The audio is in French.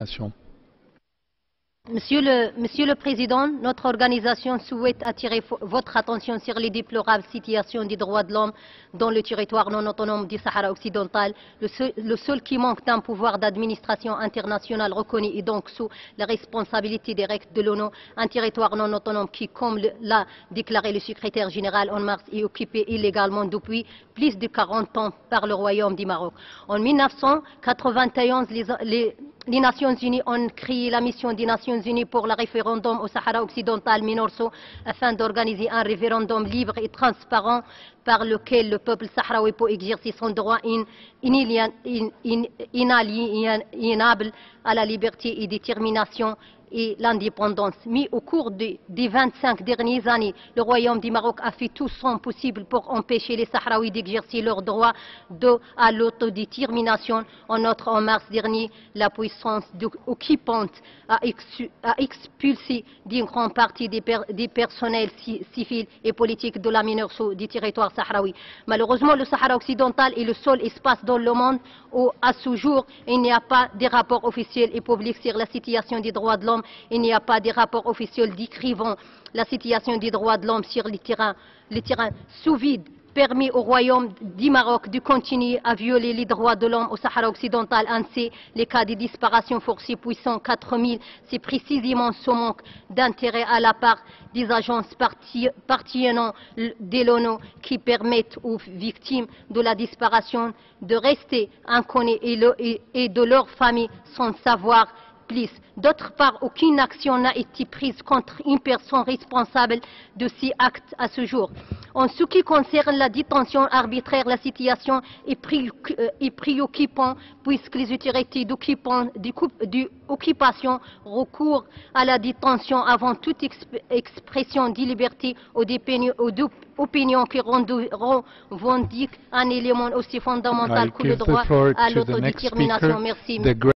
Monsieur le Président, notre organisation souhaite attirer votre attention sur les déplorables situations des droits de l'homme dans le territoire non autonome du Sahara occidental, le seul qui manque d'un pouvoir d'administration internationale reconnu et donc sous la responsabilité directe de l'ONU, un territoire non autonome qui, comme l'a déclaré le secrétaire général en mars, est occupé illégalement depuis plus de 40 ans par le Royaume du Maroc. En 1991, les Nations Unies ont créé la mission des Nations Unies pour le référendum au Sahara occidental MINURSO afin d'organiser un référendum libre et transparent par lequel le peuple sahraoui peut exercer son droit inaliénable à la liberté et détermination et l'indépendance. Mais au cours des 25 dernières années, le Royaume du Maroc a fait tout son possible pour empêcher les Sahraouis d'exercer leur droit à l'autodétermination. En mars dernier, la puissance occupante a expulsé d'une grande partie des personnels civils et politiques de la MINURSO du territoire sahraoui. Malheureusement, le Sahara occidental est le seul espace dans le monde où, à ce jour, il n'y a pas de rapport officiel et public sur la situation des droits de l'homme. Il n'y a pas de rapport officiel décrivant la situation des droits de l'homme sur le terrain. Sous vide permet au Royaume du Maroc de continuer à violer les droits de l'homme au Sahara occidental. Ainsi, les cas de disparition forcée puissant 4000, c'est précisément ce manque d'intérêt à la part des agences partisans de l'ONU qui permettent aux victimes de la disparition de rester inconnues et de leurs familles sans savoir plus. D'autre part, aucune action n'a été prise contre une personne responsable de ces actes à ce jour. En ce qui concerne la détention arbitraire, la situation est préoccupante puisque les autorités d'occupation recourent à la détention avant toute expression de liberté ou d'opinion qui revendique un élément aussi fondamental que le droit à l'autodétermination. Merci.